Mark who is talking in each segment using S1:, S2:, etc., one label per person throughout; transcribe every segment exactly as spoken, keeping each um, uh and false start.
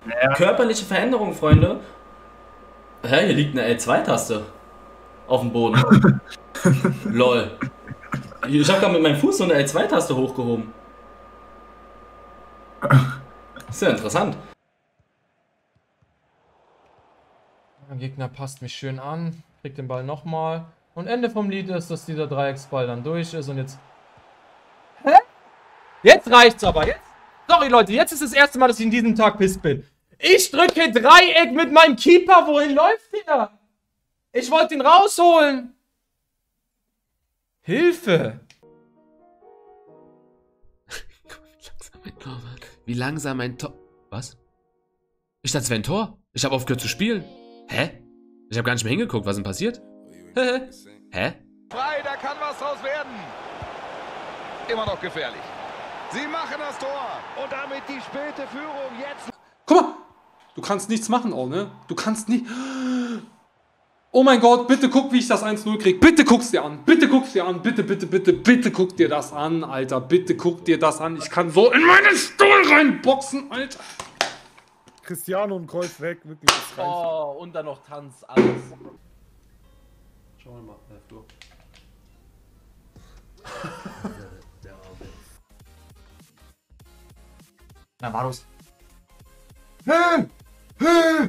S1: Ja.
S2: Körperliche Veränderung, Freunde. Hä, hier liegt eine L zwei Taste. Auf dem Boden. Lol. Ich habe gerade mit meinem Fuß so eine L zwei Taste hochgehoben. Ist ja interessant.
S3: Der Gegner passt mich schön an, kriegt den Ball nochmal. Und Ende vom Lied ist, dass dieser Dreiecksball dann durch ist und jetzt... Hä? Jetzt reicht's aber, jetzt... Sorry Leute, jetzt ist das erste Mal, dass ich in diesem Tag piss bin. Ich drücke Dreieck mit meinem Keeper, wohin läuft der? Ich wollte ihn rausholen. Hilfe!
S4: Wie langsam ein Tor... Was? Ich dachte, es wäre ein Tor. Ich habe aufgehört zu spielen. Hä? Ich habe gar nicht mehr hingeguckt. Was ist denn passiert? Hä?
S5: Frei, da kann was draus werden. Immer noch gefährlich. Sie machen das Tor. Und damit die späte Führung jetzt.
S6: Guck mal. Du kannst nichts machen, oh, ne? Du kannst nicht... Oh mein Gott, bitte guck, wie ich das eins null krieg. Bitte guck's dir an. Bitte guck's dir an. Bitte, bitte, bitte, bitte guck dir das an, Alter. Bitte guck dir das an. Ich kann so in meinen Stuhl reinboxen, Alter.
S1: Cristiano und Kreuz weg, wirklich. Das reicht.
S3: Oh, und dann noch Tanz, alles.
S6: Schau mal, Herr Flo.
S3: Na, war los.
S1: Hey! Hey!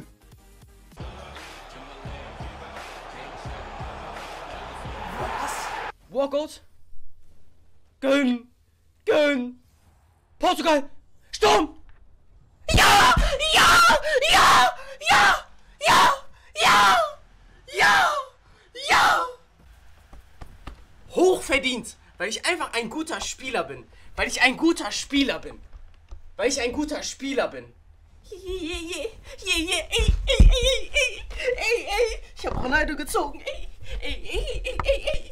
S3: Walkout. Gönn. Gönn. Portugal. Sturm. Ja! Ja! Ja! Ja! Ja! Ja! Ja! Ja!
S7: Hochverdient, weil ich einfach ein guter Spieler bin. Weil ich ein guter Spieler bin. Weil ich ein guter Spieler bin. Je, je, je, je, je, ey, ey, ey, ey, ey, ey, ich hab Ronaldo gezogen, ey, ey, ey, ey, ey, ey.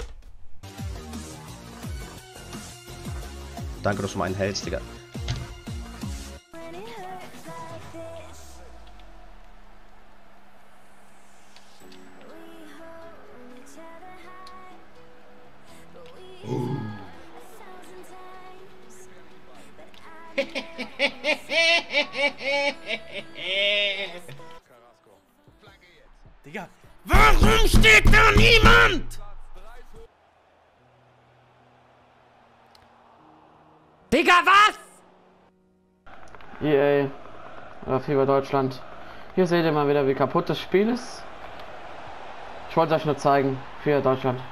S8: Danke, dass du meinen hältst, Digga.
S7: Digga, warum steht da niemand? Digga, was?
S9: E A, äh, Fieber Deutschland. Hier seht ihr mal wieder, wie kaputt das Spiel ist. Ich wollte euch nur zeigen. Fieber Deutschland.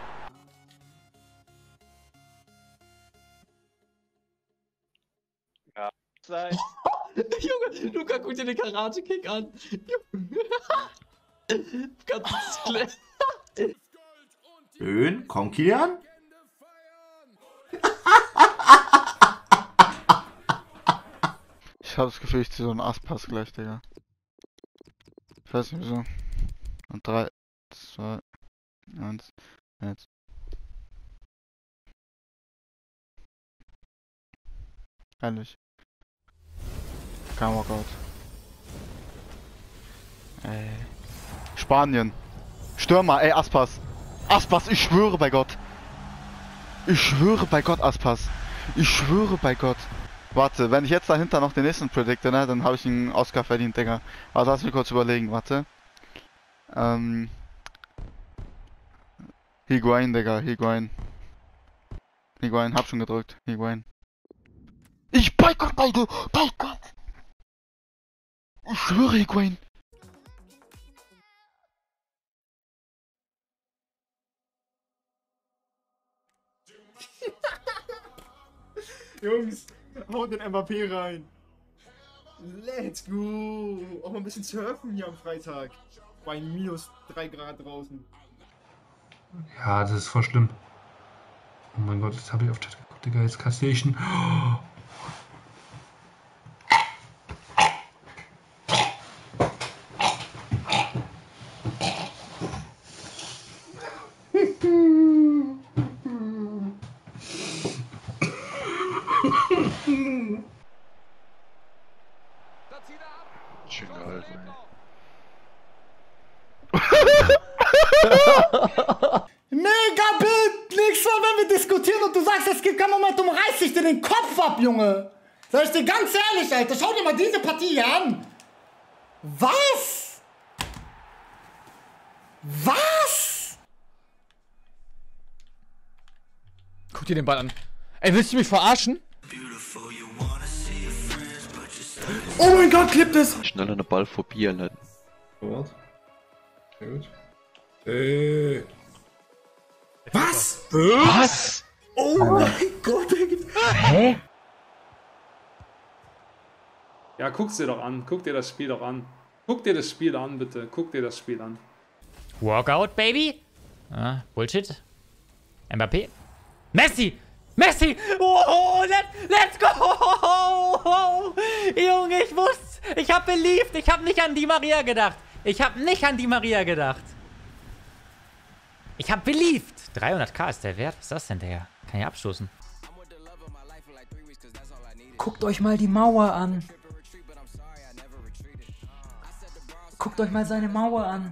S5: Ja. Sei.
S3: Junge, Luca, guck dir den Karate-Kick an. Ganz klar.
S10: Schön, komm Kilian.
S11: Ich habe das Gefühl, ich ziehe so einen Asspass gleich, Digga. Ich weiß nicht wieso. Und drei, zwei, eins, jetzt. Ehrlich. Kein Walkout. Ey. Spanien. Stürmer, ey, Aspas. Aspas, ich schwöre bei Gott. Ich schwöre bei Gott, Aspas. Ich schwöre bei Gott. Warte, wenn ich jetzt dahinter noch den nächsten predikte, ne, dann habe ich einen Oscar verdient, Digga. Aber lass mich kurz überlegen, warte. Ähm. Higuain, Digga, Higuain. Higuain, hab schon gedrückt. Higuain. Ich boykott beide! Boykott! Ich schwöre, Higuain!
S1: Jungs, haut den Mbappé rein. Let's go. Auch mal ein bisschen surfen hier am Freitag. Bei minus drei Grad draußen.
S12: Ja, das ist voll schlimm. Oh mein Gott, jetzt habe ich auf Chat geguckt, Digga, jetzt kassiere ich ihn. Oh.
S11: Schön gehalten.
S13: Megabit! Nächstes Mal, wenn wir diskutieren und du sagst, es gibt kein Momentum, reiß ich dir den Kopf ab, Junge! Sag ich dir ganz ehrlich, Alter, schau dir mal diese Partie hier an! Was? Was?
S3: Guck dir den Ball an. Ey, willst du mich verarschen?
S1: Oh mein Gott, klippt es!
S11: Schnell eine Ballphobie erleiden.
S12: Warte. Sehr gut. Äh.
S1: Was?
S11: Was?
S1: Oh mein Gott, der gibt...
S13: Hä?
S6: Ja, guck's dir doch an. Guck dir das Spiel doch an. Guck dir das Spiel an, bitte. Guck dir das Spiel an.
S8: Walkout, Baby. Ah, Bullshit. Mbappé. Messi! Messi! Oh, let, let's go! Junge, ich wusste, ich hab beliebt. Ich hab nicht an Di Maria gedacht. Ich hab nicht an Di Maria gedacht. Ich hab beliebt. dreihunderttausend ist der Wert. Was ist das denn, Digga? Kann ich abstoßen.
S13: Guckt euch mal die Mauer an. Guckt euch mal seine Mauer an.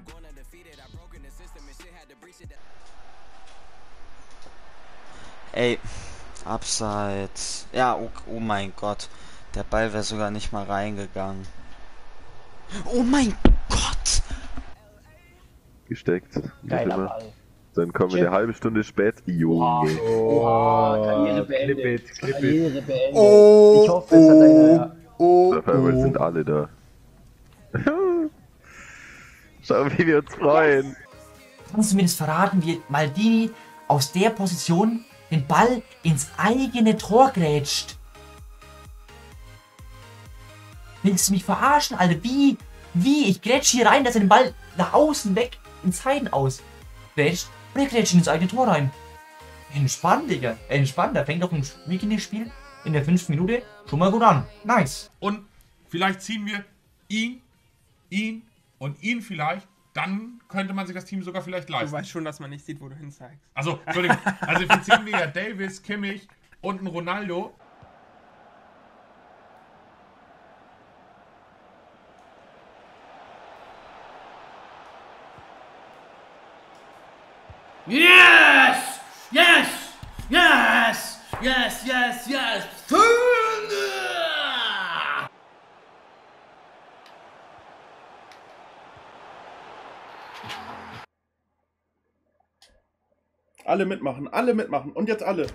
S10: Ey, abseits. Ja, oh, oh mein Gott. Der Ball wäre sogar nicht mal reingegangen. Oh mein Gott!
S14: Gesteckt.
S13: Geiler Ball.
S14: Dann kommen wir eine halbe Stunde spät. Junge.
S13: Oha, Karriere beendet.
S12: Clip it, clip it.
S13: Karriere beendet.
S1: Oh,
S13: ich hoffe, es hat einer...
S1: Oh,
S14: Auf einmal sind alle da. Schau, wie wir uns freuen.
S13: Kannst du mir das verraten, wie Maldini aus der Position den Ball ins eigene Tor grätscht? Willst du mich verarschen, Alter? Wie? Wie? Ich grätsch hier rein, dass er den Ball nach außen weg ins Heiden aus grätscht und er grätscht ins eigene Tor rein. Entspannt, Digga. Entspannt. Da fängt doch ein Weekend-Spiel in der fünften Minute schon mal gut an. Nice.
S15: Und vielleicht ziehen wir ihn, ihn und ihn vielleicht. Dann könnte man sich das Team sogar vielleicht leisten.
S7: Du weißt schon, dass man nicht sieht, wo du hin zeigst.
S15: Also, Entschuldigung. Also wir ziehen wir ja Davis, Kimmich und einen Ronaldo.
S16: Yes! Yes! Yes! Yes, yes, yes!
S1: Alle mitmachen, alle mitmachen. Und jetzt alle.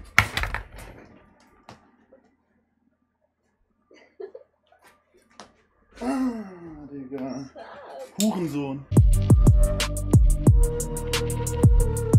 S1: Ah, Digga. Hurensohn.